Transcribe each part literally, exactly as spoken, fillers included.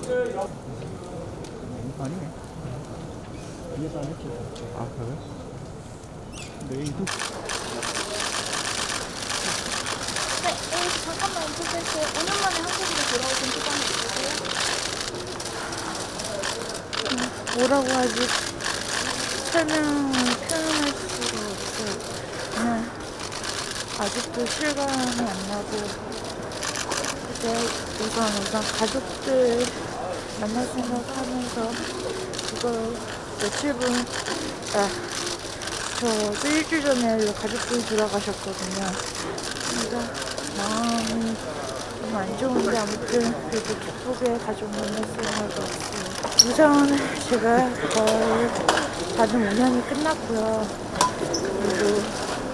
아니네. 이해도 안 했지. 아, 그래? 내일도? 네, 에이, 잠깐만 인터뷰했어요. 오 년 만에 한국으로 돌아오신 소감이 있으세요? 음, 뭐라고 하지? 설명을 표현할 수가 없어요. 그냥 아직도 실감이 안 나고 이제 우선 우선 가족들 만날 생각하면서 이걸 며칠분 아 저도 일주일 전에 가족들이 돌아가셨거든요. 그래서 마음이 좀 안 좋은데 아무튼 그래도 기쁘게 가족 만날 생각이 없어요. 우선 제가 거의 다들 오 년이 끝났고요. 그리고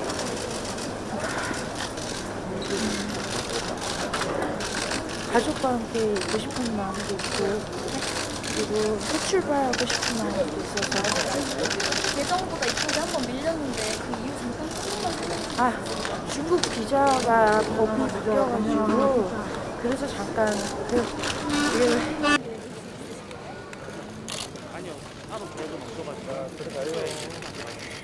가족과 함께 있고 싶은 마음도 있고 그리고 새 출발하고 싶은 마음도 있어서 예정보다 이쪽에 한번 밀렸는데 그 이유 잠깐 조금만 아 중국 비자가 법이 바뀌어가지고 그래서 잠깐 그 이게 아니요. 나도 그래도 못 써가지고. 그래,